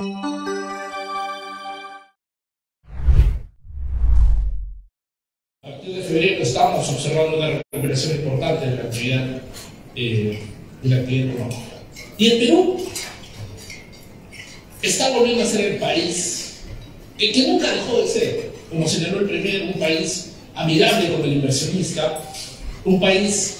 A partir de febrero estamos observando una recuperación importante de la actividad económica. Y el Perú está volviendo a ser el país que nunca dejó de ser, como señaló el Premier, un país amigable con el inversionista, un país,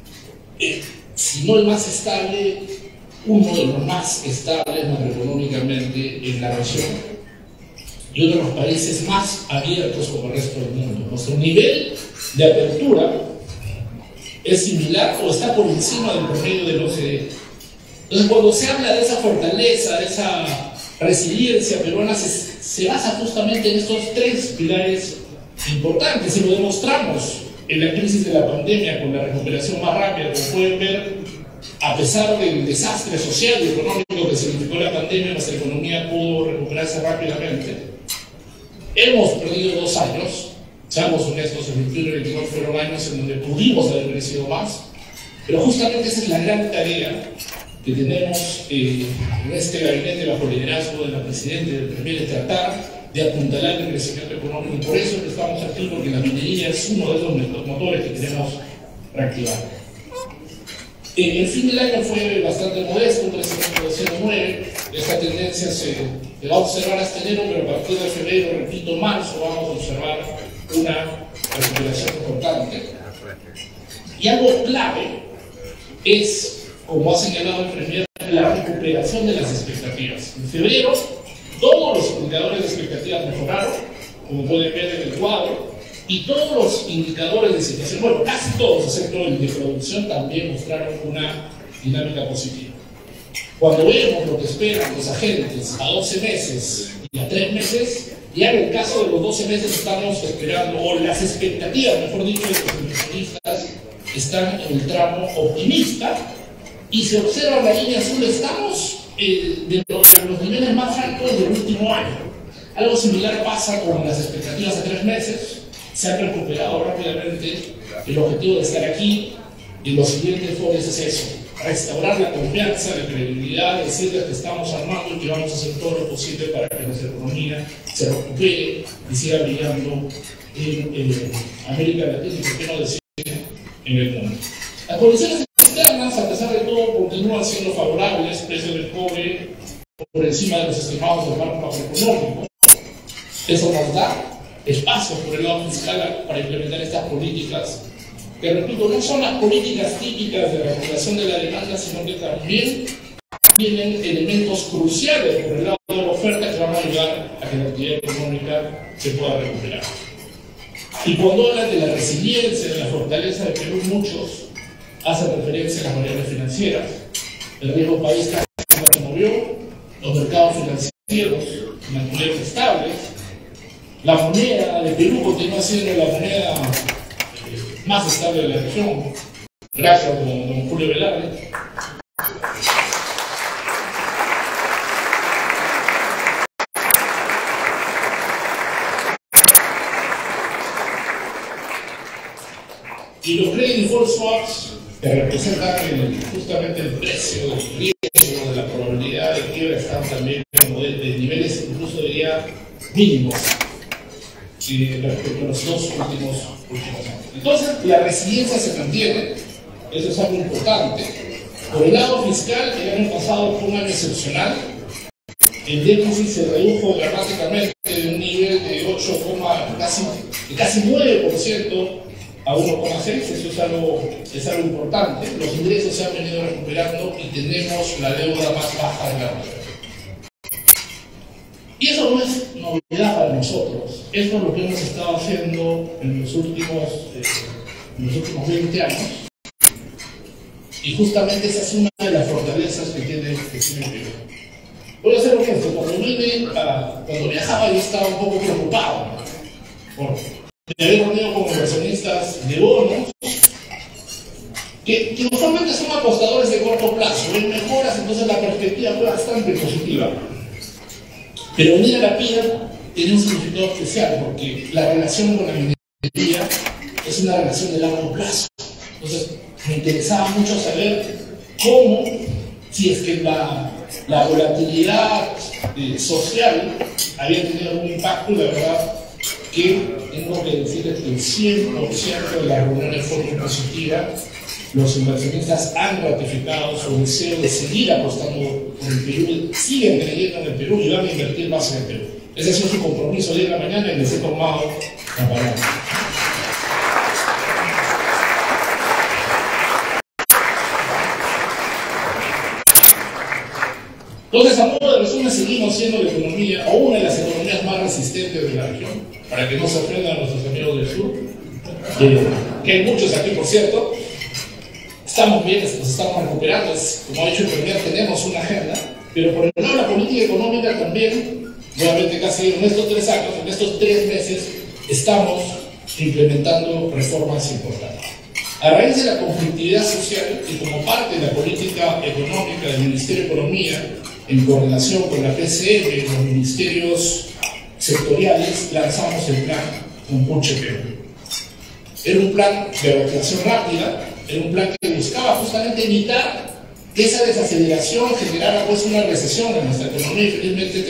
si no el más estable, uno de los más estables macroeconómicamente en la región, y uno de los países más abiertos como el resto del mundo. Nuestro nivel de apertura es similar o está por encima del promedio del OCDE. Entonces, cuando se habla de esa fortaleza, de esa resiliencia peruana, se basa justamente en estos tres pilares importantes, y lo demostramos en la crisis de la pandemia con la recuperación más rápida. Como pueden ver, a pesar del desastre social y económico que significó la pandemia, nuestra economía pudo recuperarse rápidamente. Hemos perdido 2 años, seamos honestos, el 21 y el 22 fueron años en donde pudimos haber crecido más, pero justamente esa es la gran tarea que tenemos en este gabinete bajo el liderazgo de la Presidenta y del Premier, de tratar de apuntalar el crecimiento económico, y por eso es que estamos aquí, porque la minería es uno de los motores que queremos reactivar. El fin del año fue bastante modesto, un crecimiento de 0,9. Esta tendencia se va a observar hasta enero, pero a partir de febrero, repito, marzo, vamos a observar una recuperación importante. Y algo clave es, como ha señalado el Premier, la recuperación de las expectativas. En febrero, todos los indicadores de expectativas mejoraron, como pueden ver en el cuadro, y todos los indicadores de situación, bueno, casi todos, excepto el de producción, también mostraron una dinámica positiva. Cuando vemos lo que esperan los agentes a 12 meses y a 3 meses, ya en el caso de los 12 meses estamos esperando, o las expectativas, mejor dicho, de los inversionistas están en el tramo optimista, y se observa la línea azul, estamos de los niveles más altos del último año. Algo similar pasa con las expectativas a 3 meses. Se ha recuperado rápidamente. El objetivo de estar aquí en los siguientes foros es eso: restaurar la confianza, la credibilidad, decirles que estamos armando y que vamos a hacer todo lo posible para que nuestra economía se recupere y siga brillando en América Latina y, por qué no decir, en el mundo. Las condiciones externas, a pesar de todo, continúan siendo favorables. Precio del cobre por encima de los estimados del marco macroeconómico. Eso nos da espacio por el lado fiscal para implementar estas políticas, que, repito, no son las políticas típicas de recuperación de la demanda, sino que también tienen elementos cruciales por el lado de la oferta que van a ayudar a que la actividad económica se pueda recuperar. Y cuando hablan de la resiliencia, de la fortaleza de Perú, muchos hacen referencia a las variables financieras. El riesgo país casi no se movió, los mercados financieros se mantuvieron estables. La moneda de Perú continúa siendo la moneda más estable de la región, gracias a don Julio Velarde. Y los credit default swaps, que representan justamente el precio del riesgo, de la probabilidad de quiebra, están también de niveles, incluso diría, mínimos respecto a los 2 últimos años. Entonces, la resiliencia se mantiene, eso es algo importante. Por el lado fiscal, el año pasado fue un año excepcional. El déficit se redujo dramáticamente de un nivel de 8, casi 9% a 1,6%. Eso es algo importante. Los ingresos se han venido recuperando y tenemos la deuda más baja de la región. Y eso no es novedad para nosotros. Eso es lo que hemos estado haciendo en los últimos 20 años. Y justamente esa es una de las fortalezas que tiene el Perú. Voy a ser honesto, cuando viajaba yo estaba un poco preocupado por haber reunido con inversionistas de bonos que usualmente son apostadores de corto plazo, ven mejoras, entonces la perspectiva fue bastante positiva. Pero venir a la PIA tiene un significado especial, porque la relación con la minería es una relación de largo plazo. Entonces, me interesaba mucho saber cómo, si es que la volatilidad social había tenido algún impacto, y la verdad que tengo que decirles que el 100% de las reuniones fueron positivas. Los inversionistas han ratificado su deseo de seguir apostando por el Perú, siguen creyendo en el Perú y van a invertir más en el Perú. Ese ha sido su compromiso hoy en la mañana y les he tomado la palabra. Entonces, a modo de resumen, seguimos siendo la economía, o una de las economías más resistentes de la región, para que no se ofendan a nuestros amigos del sur, que hay muchos aquí, por cierto. Estamos bien, nos estamos recuperando, como ha dicho el Premier, tenemos una agenda, pero por el lado de la política económica también, nuevamente casi en estos 3 años, en estos 3 meses, estamos implementando reformas importantes. A raíz de la conflictividad social y como parte de la política económica del Ministerio de Economía, en coordinación con la PCM y los ministerios sectoriales, lanzamos el plan Compuche Perú. Era un plan de reactivación rápida, era un plan que buscaba justamente evitar que esa desaceleración generara pues una recesión en nuestra economía, y felizmente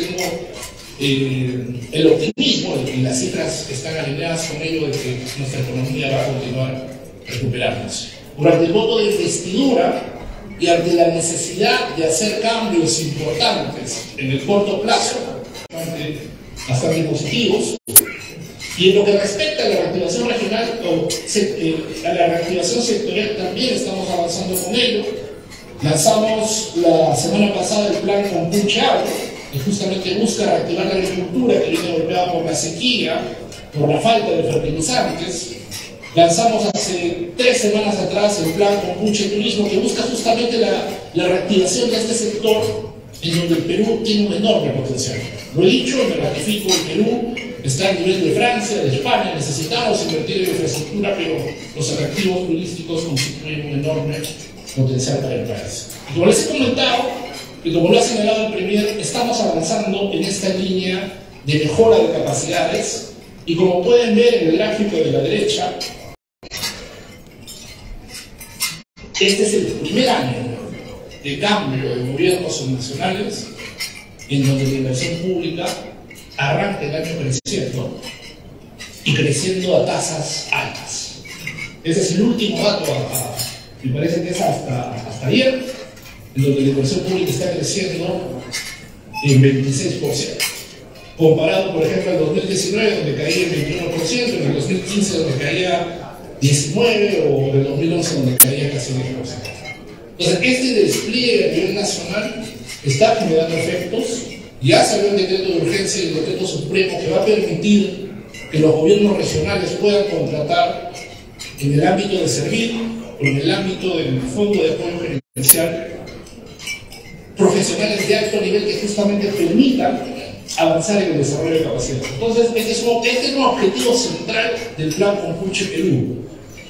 tengo el optimismo de que las cifras están alineadas con ello, de que nuestra economía va a continuar recuperándose. Durante el voto de investidura y ante la necesidad de hacer cambios importantes en el corto plazo, bastante positivos, y en lo que respecta a la reactivación regional o a la reactivación sectorial, también estamos avanzando con ello. Lanzamos la semana pasada el plan Compuche Agro, que justamente busca reactivar la agricultura que viene golpeada por la sequía, por la falta de fertilizantes. Lanzamos hace 3 semanas atrás el plan Compuche Turismo, que busca justamente la reactivación de este sector, en donde el Perú tiene un enorme potencial. Lo he dicho, me ratifico, el Perú está a nivel de Francia, de España. Necesitamos invertir en infraestructura, pero los atractivos turísticos constituyen un enorme potencial para el país. Y como les he comentado, y como lo ha señalado el Premier, estamos avanzando en esta línea de mejora de capacidades, y como pueden ver en el gráfico de la derecha, este es el primer año de cambio de gobiernos nacionales en donde la inversión pública arranca el año creciendo, y creciendo a tasas altas. Ese es el último dato, me parece que es hasta ayer, en donde la inversión pública está creciendo en 26%. Comparado, por ejemplo, al 2019, donde caía en 21%, en el 2015, donde caía 19%, o en el 2011, donde caía casi 10%. Entonces, este despliegue a nivel nacional está generando efectos. Ya salió el decreto de urgencia y el decreto supremo, que va a permitir que los gobiernos regionales puedan contratar en el ámbito de servir o en el ámbito del Fondo de Apoyo Gerencial profesionales de alto nivel que justamente permitan avanzar en el desarrollo de capacidades. Entonces, este es un objetivo central del plan Compuche Perú.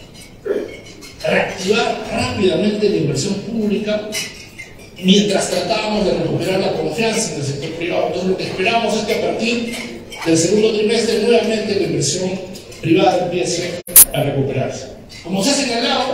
Reactivar rápidamente la inversión pública mientras tratábamos de recuperar la confianza en el sector privado. Entonces, lo que esperamos es que a partir del segundo trimestre nuevamente la inversión privada empiece a recuperarse. Como se ha señalado,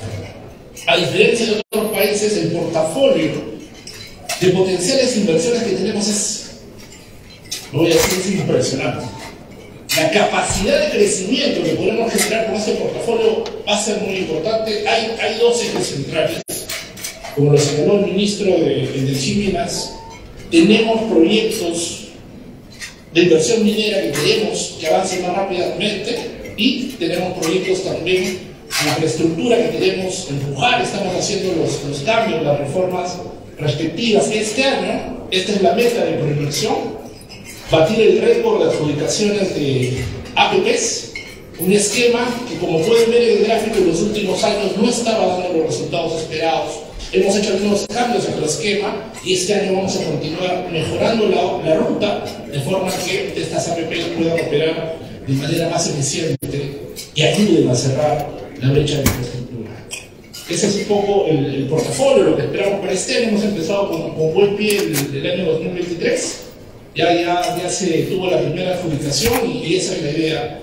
a diferencia de otros países, el portafolio de potenciales inversiones que tenemos es, lo voy a decir, es impresionante. La capacidad de crecimiento que podemos generar con este portafolio va a ser muy importante. Hay 2 ejes centrales. Como lo señaló el ministro de Minas, tenemos proyectos de inversión minera que queremos que avancen más rápidamente, y tenemos proyectos también de infraestructura que queremos empujar. Estamos haciendo los cambios, las reformas respectivas. Este año, esta es la meta de proinversión, batir el récord de adjudicaciones de APPs, un esquema que, como pueden ver en el gráfico, en los últimos años no estaba dando los resultados esperados. Hemos hecho algunos cambios en el esquema y este año vamos a continuar mejorando la ruta, de forma que estas APPs puedan operar de manera más eficiente y ayuden a cerrar la brecha de infraestructura. Ese es un poco el portafolio, lo que esperamos para este año. Hemos empezado con buen pie el año 2023. Ya se tuvo la primera adjudicación y esa es la idea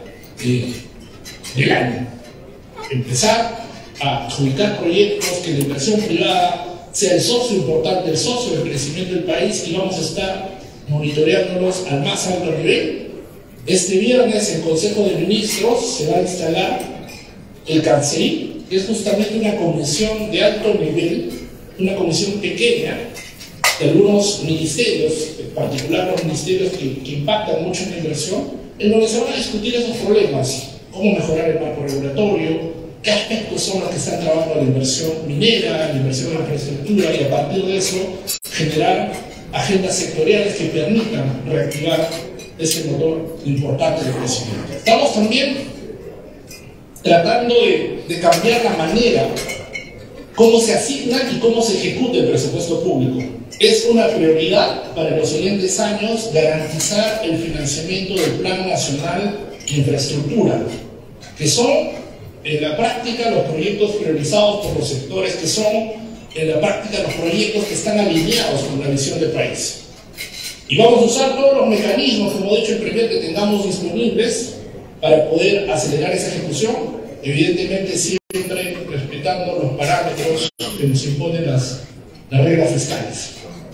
del año. Empezar a adjudicar proyectos que la inversión privada sea el socio importante, el socio del crecimiento del país, y vamos a estar monitoreándolos al más alto nivel. Este viernes en Consejo de Ministros se va a instalar el CANCEI, que es justamente una comisión de alto nivel, una comisión pequeña de algunos ministerios, en particular los ministerios que impactan mucho en la inversión, en donde se van a discutir esos problemas, cómo mejorar el marco regulatorio, qué aspectos son los que están trabajando la inversión minera, la inversión en infraestructura, y a partir de eso generar agendas sectoriales que permitan reactivar ese motor importante de crecimiento. Estamos también tratando de cambiar la manera cómo se asigna y cómo se ejecuta el presupuesto público. Es una prioridad para los siguientes años garantizar el financiamiento del Plan Nacional de Infraestructura, que son en la práctica los proyectos priorizados por los sectores, que son en la práctica los proyectos que están alineados con la visión del país. Y vamos a usar todos los mecanismos, como ha dicho el Premier, que tengamos disponibles para poder acelerar esa ejecución, evidentemente siempre respetando los parámetros que nos imponen las reglas fiscales.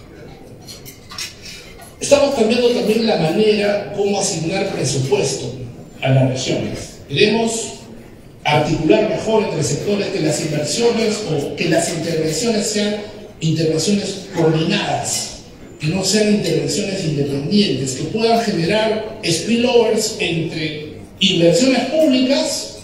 Estamos cambiando también la manera como asignar presupuesto a las regiones. Queremos articular mejor entre sectores, que las inversiones o que las intervenciones sean intervenciones coordinadas, que no sean intervenciones independientes, que puedan generar spillovers entre inversiones públicas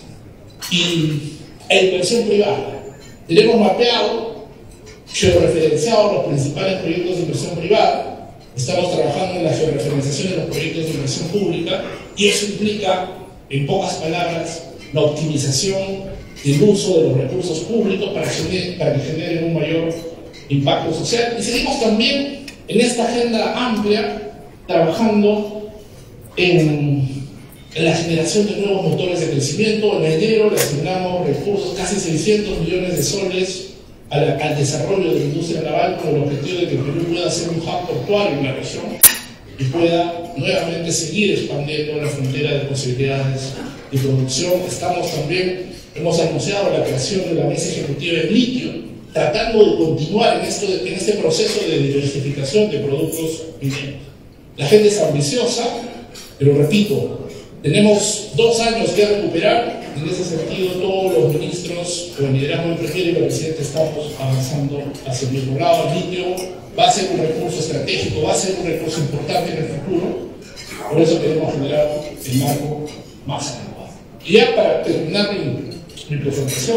e inversión privada. Tenemos mapeado, georreferenciado los principales proyectos de inversión privada, estamos trabajando en la georreferenciación de los proyectos de inversión pública, y eso implica, en pocas palabras, la optimización del uso de los recursos públicos para que generen un mayor impacto social. Y seguimos también en esta agenda amplia trabajando en la generación de nuevos motores de crecimiento. En enero le asignamos recursos, casi 600 millones de soles al desarrollo de la industria naval, con el objetivo de que el Perú pueda ser un hub portuario en la región y pueda nuevamente seguir expandiendo la frontera de posibilidades de producción. Hemos anunciado la creación de la mesa ejecutiva de litio, tratando de continuar en este proceso de diversificación de productos mineros. La agenda es ambiciosa, pero repito, tenemos 2 años que recuperar. En ese sentido, todos los ministros, con el liderazgo del Premier y el presidente, estamos avanzando hacia el mismo lado. El litio va a ser un recurso estratégico, va a ser un recurso importante en el futuro. Por eso queremos generar el marco más adecuado. Y ya para terminar mi presentación,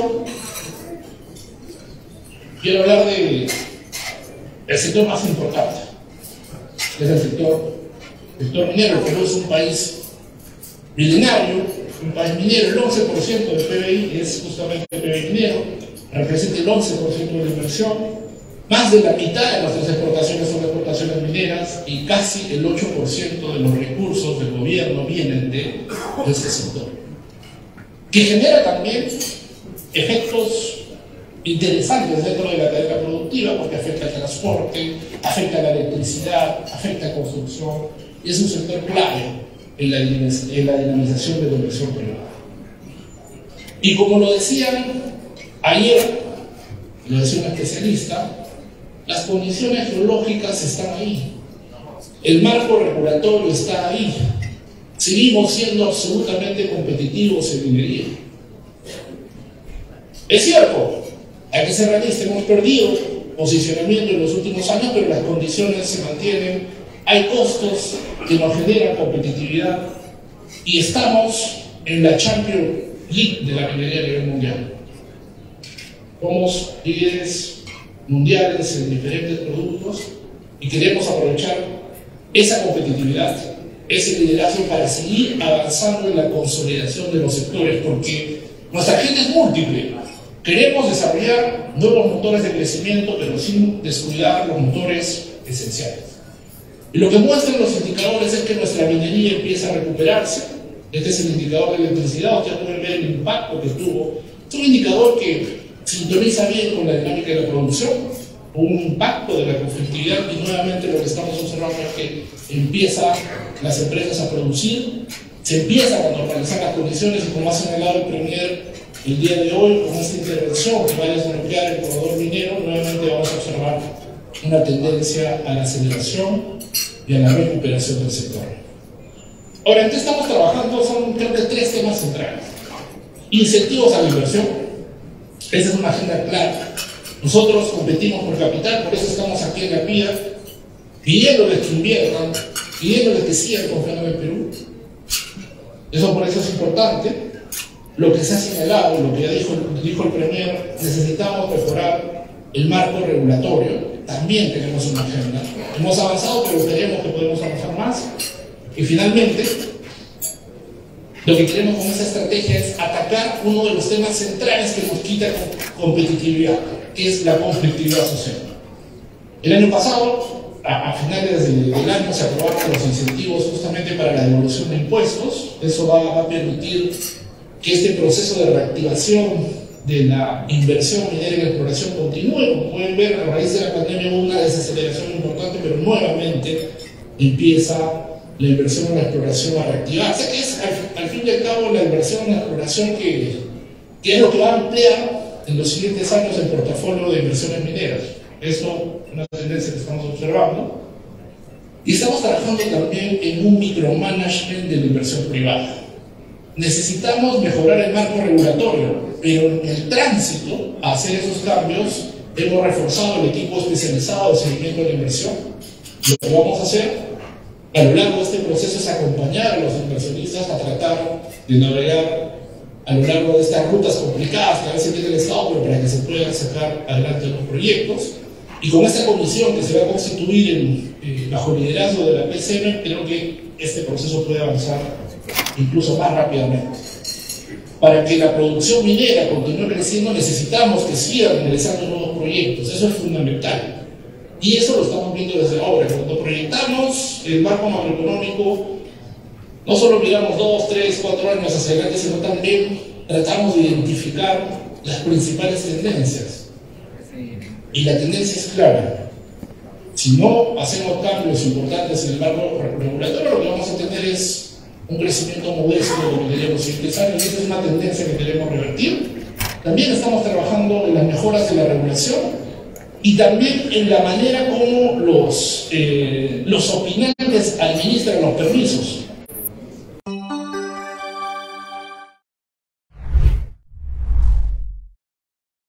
quiero hablar del sector más importante, que es el sector minero. Perú es un país milenario, un país minero. El 11% del PBI es justamente el PBI minero, representa el 11% de la inversión. Más de la mitad de nuestras exportaciones son exportaciones mineras, y casi el 8% de los recursos del gobierno vienen de este sector, que genera también efectos interesantes dentro de la cadena productiva, porque afecta al transporte, afecta a la electricidad, afecta a construcción, y es un sector clave en la dinamización de la inversión privada. Y como lo decían ayer, lo decía un especialista, las condiciones geológicas están ahí, el marco regulatorio está ahí, seguimos siendo absolutamente competitivos en minería. Es cierto, hay que ser realistas, hemos perdido posicionamiento en los últimos años, pero las condiciones se mantienen, hay costos que nos generan competitividad, y estamos en la Champions League de la minería a nivel mundial. Somos líderes mundiales en diferentes productos y queremos aprovechar esa competitividad, ese liderazgo, para seguir avanzando en la consolidación de los sectores, porque nuestra agenda es múltiple. Queremos desarrollar nuevos motores de crecimiento, pero sin descuidar los motores esenciales. Y lo que muestran los indicadores es que nuestra minería empieza a recuperarse. Este es el indicador de electricidad, ustedes pueden ver el impacto que tuvo. Es un indicador que sintoniza bien con la dinámica de la producción, un impacto de la conflictividad, y nuevamente lo que estamos observando es que empiezan las empresas a producir, se empiezan a normalizar las condiciones, y como ha señalado el Premier, el día de hoy, con esta intervención que va a desbloquear el corredor minero, nuevamente vamos a observar una tendencia a la aceleración y a la recuperación del sector. Ahora, ¿en qué estamos trabajando? Son, creo que, 3 temas centrales. Incentivos a la inversión. Esa es una agenda clara. Nosotros competimos por capital, por eso estamos aquí en la PIA, pidiéndoles que inviertan, pidiéndoles que sigan confiando en el Perú. Eso por eso es importante. Lo que se ha señalado, lo que ya dijo el Premier, necesitamos mejorar el marco regulatorio. También tenemos una agenda. Hemos avanzado, pero creemos que podemos avanzar más. Y finalmente, lo que queremos con esa estrategia es atacar uno de los temas centrales que nos quita competitividad, que es la conflictividad social. El año pasado, a finales del año, se aprobaron los incentivos justamente para la devolución de impuestos. Eso va a permitir que este proceso de reactivación de la inversión minera y la exploración continúe. Como pueden ver, a raíz de la pandemia hubo una desaceleración importante, pero nuevamente empieza la inversión en la exploración a reactivarse, que es al fin y al cabo la inversión en la exploración que es lo que va a ampliar en los siguientes años el portafolio de inversiones mineras. Eso es una tendencia que estamos observando. Y estamos trabajando también en un micromanagement de la inversión privada. Necesitamos mejorar el marco regulatorio, pero en el tránsito a hacer esos cambios hemos reforzado el equipo especializado de seguimiento de la inversión. Lo que vamos a hacer a lo largo de este proceso es acompañar a los inversionistas a tratar de navegar a lo largo de estas rutas complicadas que a veces tiene el Estado, pero para que se puedan sacar adelante los proyectos. Y con esta comisión que se va a constituir bajo el liderazgo de la PCM, creo que este proceso puede avanzar incluso más rápidamente. Para que la producción minera continúe creciendo, necesitamos que sigan realizando nuevos proyectos. Eso es fundamental. Y eso lo estamos viendo desde ahora. Cuando proyectamos el marco macroeconómico, no solo miramos 2, 3, 4 años hacia adelante, sino también tratamos de identificar las principales tendencias. Y la tendencia es clara. Si no hacemos cambios importantes en el marco regulatorio, lo que vamos a tener es un crecimiento modesto de lo que queremos los siguientes años, y esa es una tendencia que queremos revertir. También estamos trabajando en las mejoras de la regulación y también en la manera como los opinantes administran los permisos.